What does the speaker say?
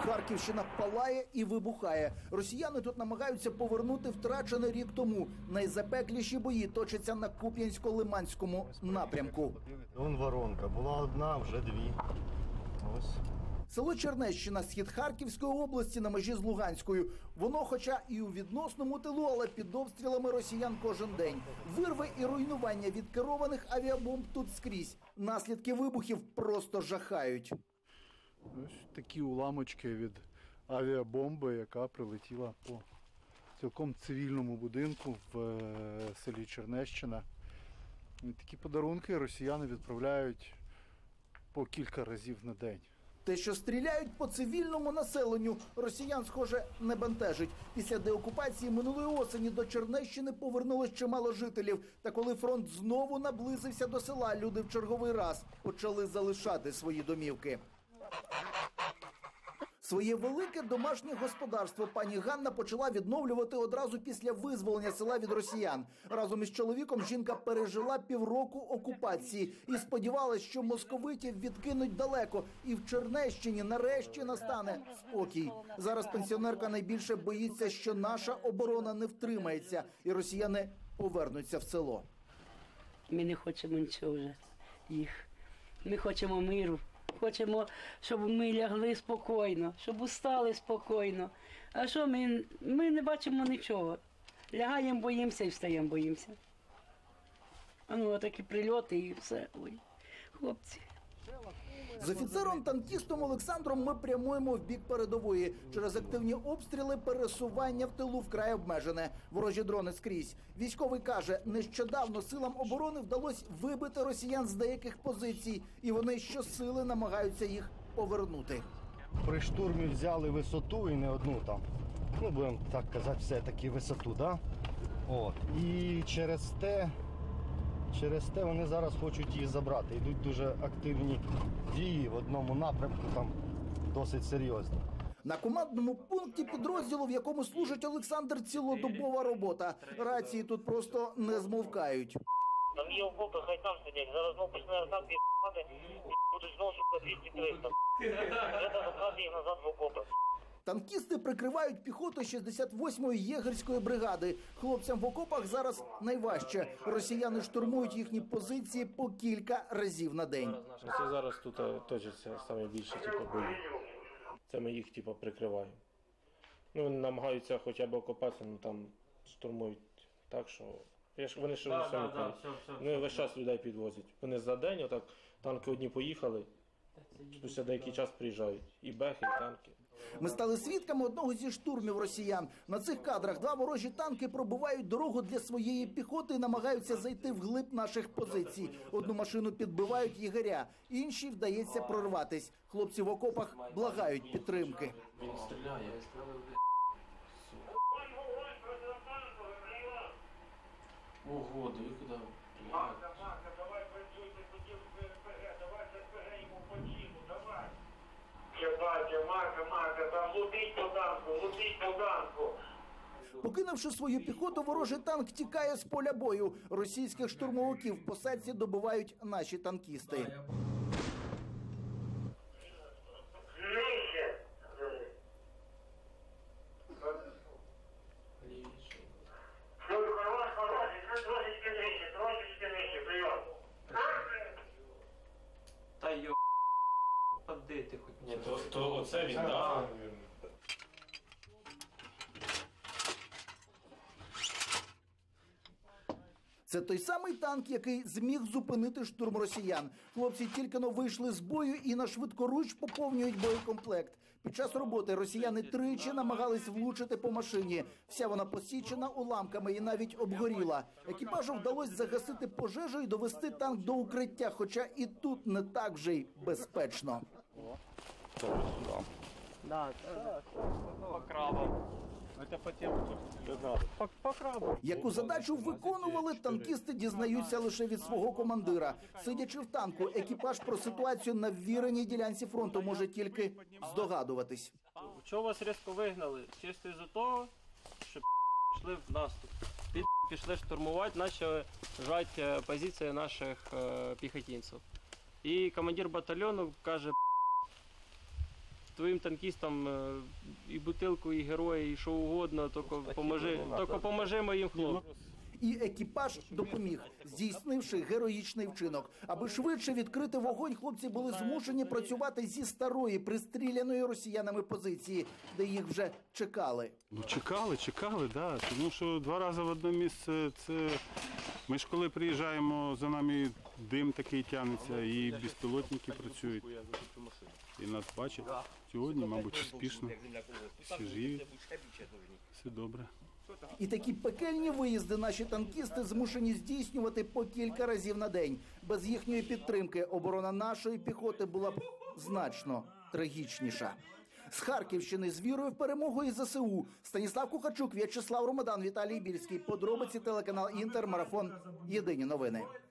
Харківщина палає і вибухає. Росіяни тут намагаються повернути втрачене рік тому. Найзапекліші бої точаться на Куп'янсько-Лиманському напрямку. Вон воронка. Була одна, вже дві. Ось. Село Чернещина, схід Харківської області на межі з Луганською. Воно, хоча і у відносному тилу, але під обстрілами росіян кожен день. Вирви і руйнування від керованих авіабомб тут скрізь. Наслідки вибухів просто жахають. Ось такі уламочки від авіабомби, яка прилетіла по цілком цивільному будинку в селі Чернещина. І такі подарунки росіяни відправляють по кілька разів на день. Те, що стріляють по цивільному населенню, росіян, схоже, не бентежить. Після деокупації минулої осені до Чернещини повернулось чимало жителів. Та коли фронт знову наблизився до села, люди в черговий раз почали залишати свої домівки. Своє велике домашнє господарство пані Ганна почала відновлювати одразу після визволення села від росіян. Разом із чоловіком жінка пережила півроку окупації і сподівалась, що московитів відкинуть далеко. І в Чернещині нарешті настане спокій. Зараз пенсіонерка найбільше боїться, що наша оборона не втримається і росіяни повернуться в село. Ми не хочемо нічого вже їх. Ми хочемо миру. Хочемо, щоб ми лягли спокійно, щоб устали спокійно. А що ми не бачимо нічого. Лягаємо, боїмося і встаємо, боїмося. А ну, отакі прильоти і все. Ой, хлопці. З офіцером-танкістом Олександром ми прямуємо в бік передової. Через активні обстріли пересування в тилу вкрай обмежене. Ворожі дрони скрізь. Військовий каже, нещодавно силам оборони вдалося вибити росіян з деяких позицій. І вони щосили намагаються їх повернути. При штурмі взяли висоту і не одну там. Ну, будемо так казати, все-таки висоту, да? От. І через те вони зараз хочуть її забрати. Йдуть дуже активні дії в одному напрямку, там досить серйозні. На командному пункті підрозділу, в якому служить Олександр, цілодобова робота. Рації тут просто не змовкають. Там є окопи, хай там сидять. Зараз знову почне там п'яти, будуть знову шукати 200-300. Вже треба пхати їх назад в окопи. Танкісти прикривають піхоту 68-ї єгерської бригади. Хлопцям в окопах зараз найважче. Росіяни штурмують їхні позиції по кілька разів на день. Це зараз тут точаться найбільше бої. Це ми їх прикриваємо. Ну, вони намагаються хоча б окопатися, але там штурмують так, що... Вони ще не самі кажуть. Ну, весь час людей підвозять. Вони за день, отак, танки одні поїхали, спустя деякий час приїжджають. І бехи, і танки. Ми стали свідками одного зі штурмів росіян. На цих кадрах два ворожі танки пробивають дорогу для своєї піхоти і намагаються зайти вглиб наших позицій. Одну машину підбивають єгеря, іншій вдається прорватись. Хлопці в окопах благають підтримки. Він стріляє. Ого, диви куди. Марка, давай працюйте тоді в РПГ, давай РПГ йому по чину, давай. Марка, там лутить по танку. Покинувши свою піхоту, ворожий танк тікає з поля бою. Російських штурмовиків в посадці добивають наші танкісти. Нижче. Трошечки нижче, прийом. Та йо, поди ти хоч. Ні, то оце він, так. Це той самий танк, який зміг зупинити штурм росіян. Хлопці тільки-но вийшли з бою і на швидкоруч поповнюють боєкомплект. Під час роботи росіяни тричі намагались влучити по машині. Вся вона посічена уламками і навіть обгоріла. Екіпажу вдалося загасити пожежу і довести танк до укриття, хоча і тут не так вже й безпечно. По крабам. Яку задачу виконували, танкісти дізнаються лише від свого командира. Сидячи в танку, екіпаж про ситуацію на ввіреній ділянці фронту може тільки здогадуватись. Чого вас різко вигнали? Чисто із-за того, що пішли в наступ. Пішли штурмувати, почали жати позиції наших піхотинців. І командир батальйону каже, твоїм танкістам і бутилку, і герої, і що угодно, тільки поможи моїм хлопцям. І екіпаж допоміг, здійснивши героїчний вчинок. Аби швидше відкрити вогонь, хлопці були змушені працювати зі старої, пристріляної росіянами позиції, де їх вже чекали. Ну, чекали, да. Тому що 2 рази в одне місце, це... Ми ж коли приїжджаємо, за нами дим такий тягнеться, і безпілотники працюють. І нас бачать. Сьогодні, мабуть, успішно. Всі живі, все добре. І такі пекельні виїзди наші танкісти змушені здійснювати по кілька разів на день. Без їхньої підтримки оборона нашої піхоти була б значно трагічніша. З Харківщини з вірою в перемогу і ЗСУ. Станіслав Кухарчук, В'ячеслав Ромадан, Віталій Більський. Подробиці телеканал Інтер, марафон. Єдині новини.